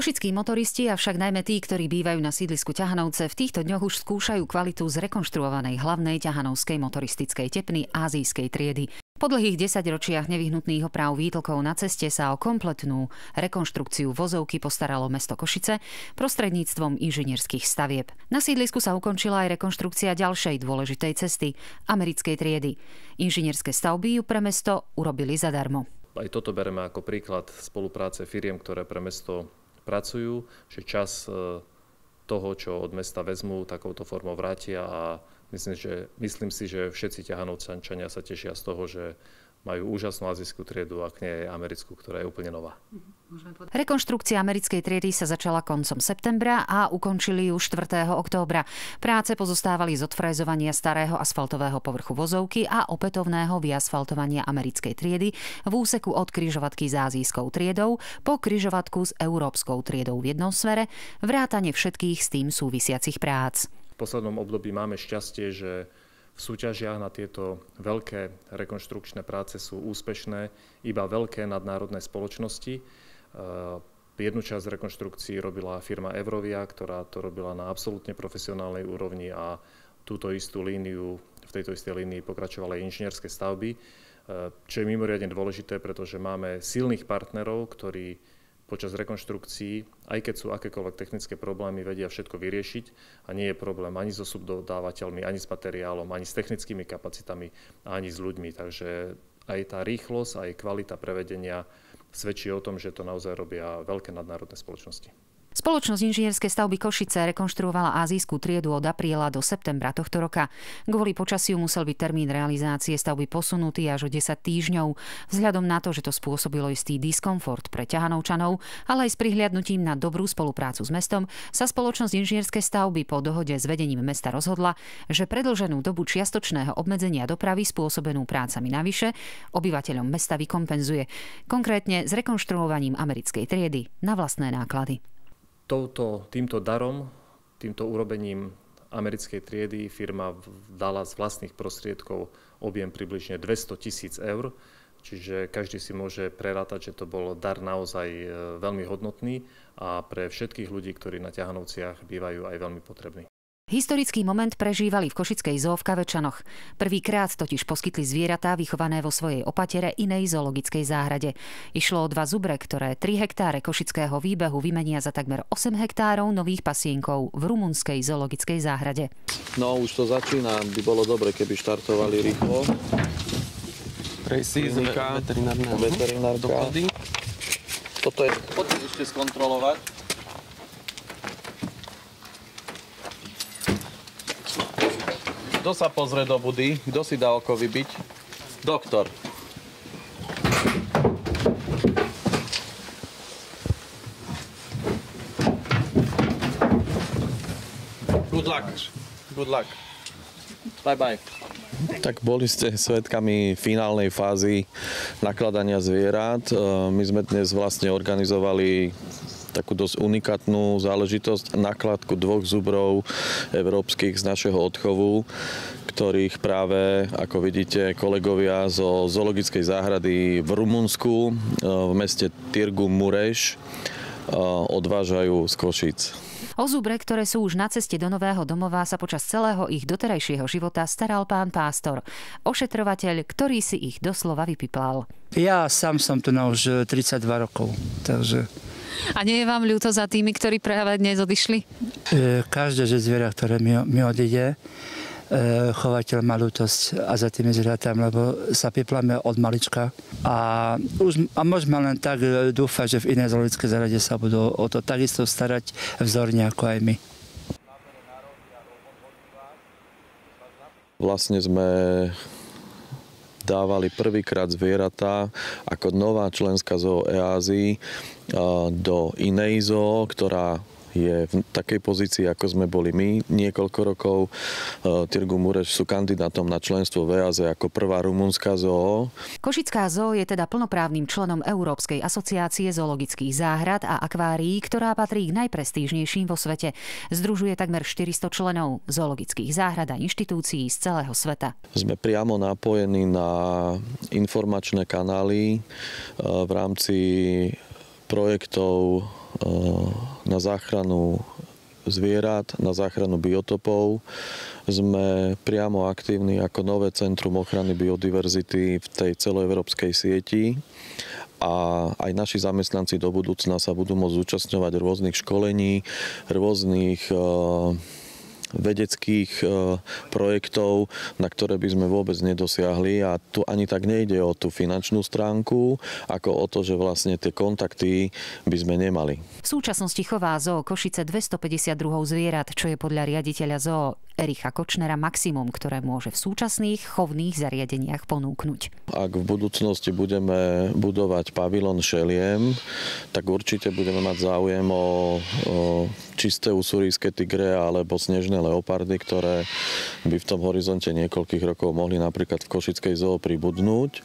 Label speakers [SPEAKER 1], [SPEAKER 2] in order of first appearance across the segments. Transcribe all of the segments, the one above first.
[SPEAKER 1] Košickí motoristi, avšak najmä tí, ktorí bývajú na sídlisku Ťahanovce, v týchto dňoch už skúšajú kvalitu zrekonštruovanej hlavnej ťahanovskej motoristickej tepny ázijskej triedy. Po dlhých 10 ročiach nevyhnutných oprav výtlkov na ceste sa o kompletnú rekonštrukciu vozovky postaralo mesto Košice prostredníctvom inžinierských stavieb. Na sídlisku sa ukončila aj rekonštrukcia ďalšej dôležitej cesty, americkej triedy. Inžinierské stavby ju pre mesto urobili zadarmo.
[SPEAKER 2] Aj toto bereme ako príklad spolupráce firiem, ktoré pre mesto pracujú, že čas toho, čo od mesta vezmú, takouto formou vrátia a myslím si, že všetci Ťahanovčania sa tešia z toho, že majú úžasnú azijskú triedu, ak nie americkú, ktorá je úplne nová.
[SPEAKER 1] Rekonštrukcia americkej triedy sa začala koncom septembra a ukončili ju 4. októbra. Práce pozostávali z odfrézovania starého asfaltového povrchu vozovky a opätovného vyasfaltovania americkej triedy v úseku od križovatky s azijskou triedou po križovatku s európskou triedou v jednom smere, vrátane všetkých s tým súvisiacich prác.
[SPEAKER 2] V poslednom období máme šťastie, že v súťažiach na tieto veľké rekonštrukčné práce sú úspešné iba veľké nadnárodné spoločnosti. Jednu časť rekonštrukcií robila firma Eurovia, ktorá to robila na absolútne profesionálnej úrovni a túto istú líniu, v tejto istej línii pokračovali aj inžinierské stavby, čo je mimoriadne dôležité, pretože máme silných partnerov, ktorí počas rekonštrukcií, aj keď sú akékoľvek technické problémy, vedia všetko vyriešiť a nie je problém ani so subdodávateľmi, ani s materiálom, ani s technickými kapacitami, ani s ľuďmi. Takže aj tá rýchlosť, aj kvalita prevedenia svedčí o tom, že to naozaj robia veľké nadnárodné spoločnosti.
[SPEAKER 1] Spoločnosť Inžinierské stavby Košice rekonštruovala ázijskú triedu od apríla do septembra tohto roka. Kvôli počasiu musel byť termín realizácie stavby posunutý až o 10 týždňov. Vzhľadom na to, že to spôsobilo istý diskomfort pre Ťahanovčanov, ale aj s prihliadnutím na dobrú spoluprácu s mestom, sa spoločnosť Inžinierské stavby po dohode s vedením mesta rozhodla, že predĺženú dobu čiastočného obmedzenia dopravy spôsobenú prácami navyše obyvateľom mesta vykompenzuje. Konkrétne s rekonštruovaním americkej triedy na vlastné náklady.
[SPEAKER 2] Týmto darom, týmto urobením americkej triedy firma dala z vlastných prostriedkov objem približne 200 000 eur, čiže každý si môže prerátať, že to bol dar naozaj veľmi hodnotný a pre všetkých ľudí, ktorí na Ťahanovciach bývajú, aj veľmi potrebný.
[SPEAKER 1] Historický moment prežívali v košickej zoo v Kavečanoch. Prvýkrát totiž poskytli zvieratá vychované vo svojej opatere inej zoologickej záhrade. Išlo o 2 zubre, ktoré 3 hektáre košického výbehu vymenia za takmer 8 hektárov nových pasienkov v rumunskej zoologickej záhrade.
[SPEAKER 3] No už to začína, by bolo dobre, keby štartovali rýchlo.
[SPEAKER 4] Presíznika, veterinárka. Dopady.
[SPEAKER 3] Toto je, poďte ešte skontrolovať. Kto sa pozrie do budy? Kto si dá oko vybiť? Doktor. Good luck. Good luck. Bye bye.
[SPEAKER 4] Tak boli ste svedkami finálnej fázy nakladania zvierat. My sme dnes vlastne organizovali takú dosť unikátnu záležitosť, nakladku 2 zubrov európskych z našeho odchovu, ktorých práve, ako vidíte, kolegovia zo zoologickej záhrady v Rumunsku, v meste Târgu Mureș, odvážajú z Košíc.
[SPEAKER 1] O zubre, ktoré sú už na ceste do nového domova, sa počas celého ich doterajšieho života staral pán Pástor, ošetrovateľ, ktorý si ich doslova vypiplal.
[SPEAKER 5] Ja sám som tu na už 32 rokov, takže...
[SPEAKER 1] A nie je vám ľúto za tými, ktorí práve dnes odišli?
[SPEAKER 5] Každé zviera, ktoré mi odíde, chovateľ má ľútosť a za tými zvieratami, lebo sa pipláme od malička. A môžeme len tak dúfať, že v inej zoologickej záhrade sa budú o to takisto starať vzorne ako aj my.
[SPEAKER 4] Vlastne sme dávali prvýkrát zvieratá ako nová členská zoo EASY do inej zoo, ktorá je v takej pozícii, ako sme boli my niekoľko rokov. Târgu Mureș sú kandidátom na členstvo v EASE ako prvá rumunská zoo.
[SPEAKER 1] Košická zoo je teda plnoprávnym členom Európskej asociácie zoologických záhrad a akvárií, ktorá patrí k najprestížnejším vo svete. Združuje takmer 400 členov zoologických záhrad a inštitúcií z celého sveta.
[SPEAKER 4] Sme priamo napojení na informačné kanály v rámci projektov na záchranu zvierat, na záchranu biotopov. Sme priamo aktívni ako nové centrum ochrany biodiverzity v tej celoeurópskej sieti a aj naši zamestnanci do budúcna sa budú môcť zúčastňovať rôznych školení, rôznych vedeckých projektov, na ktoré by sme vôbec nedosiahli, a tu ani tak nejde o tú finančnú stránku, ako o to, že vlastne tie kontakty by sme nemali.
[SPEAKER 1] V súčasnosti chová Zoo Košice 250 druhov zvierat, čo je podľa riaditeľa zoo Ericha Kočnera maximum, ktoré môže v súčasných chovných zariadeniach ponúknuť.
[SPEAKER 4] Ak v budúcnosti budeme budovať pavilon šeliem, tak určite budeme mať záujem o čisté usurijské tigre alebo snežné leopardy, ktoré by v tom horizonte niekoľkých rokov mohli napríklad v Košickej zoo pribudnúť.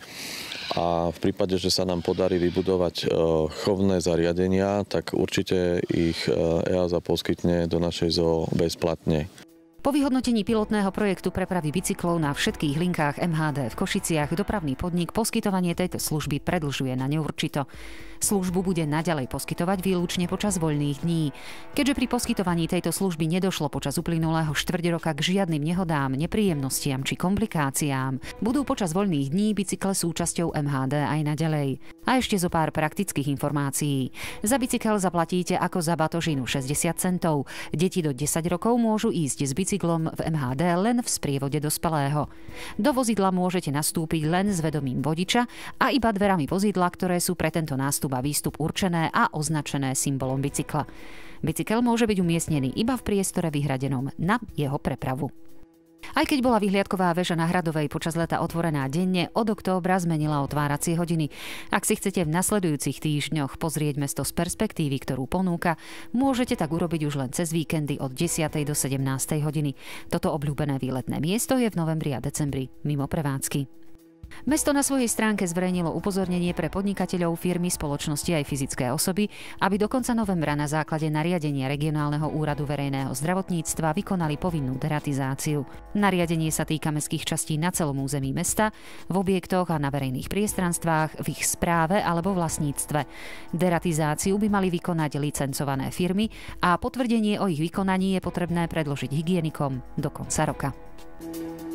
[SPEAKER 4] A v prípade, že sa nám podarí vybudovať chovné zariadenia, tak určite ich EASA poskytne do našej zoo bezplatne.
[SPEAKER 1] Po vyhodnotení pilotného projektu prepravy bicyklov na všetkých linkách MHD v Košiciach dopravný podnik poskytovanie tejto služby predĺžuje na neurčito. Službu bude naďalej poskytovať výlučne počas voľných dní. Keďže pri poskytovaní tejto služby nedošlo počas uplynulého štvrťroka k žiadnym nehodám, nepríjemnostiam či komplikáciám, budú počas voľných dní bicykle súčasťou MHD aj naďalej. A ešte zo pár praktických informácií. Za bicykel zaplatíte ako za batožinu 60 centov. Deti do 10 rokov môžu ísť s bicyklom v MHD len v sprievode dospelého. Do vozidla môžete nastúpiť len s vedomím vodiča a iba dverami vozidla, ktoré sú pre tento nástup a výstup určené a označené symbolom bicykla. Bicykel môže byť umiestnený iba v priestore vyhradenom na jeho prepravu. Aj keď bola vyhliadková väža na Hradovej počas leta otvorená denne, od októbra zmenila otváracie hodiny. Ak si chcete v nasledujúcich týždňoch pozrieť mesto z perspektívy, ktorú ponúka, môžete tak urobiť už len cez víkendy od 10. do 17. hodiny. Toto obľúbené výletné miesto je v novembri a decembri mimo prevádzky. Mesto na svojej stránke zverejnilo upozornenie pre podnikateľov, firmy, spoločnosti aj fyzické osoby, aby do konca novembra na základe nariadenia Regionálneho úradu verejného zdravotníctva vykonali povinnú deratizáciu. Nariadenie sa týka mestských častí na celom území mesta, v objektoch a na verejných priestranstvách, v ich správe alebo vlastníctve. Deratizáciu by mali vykonať licencované firmy a potvrdenie o ich vykonaní je potrebné predložiť hygienikom do konca roka.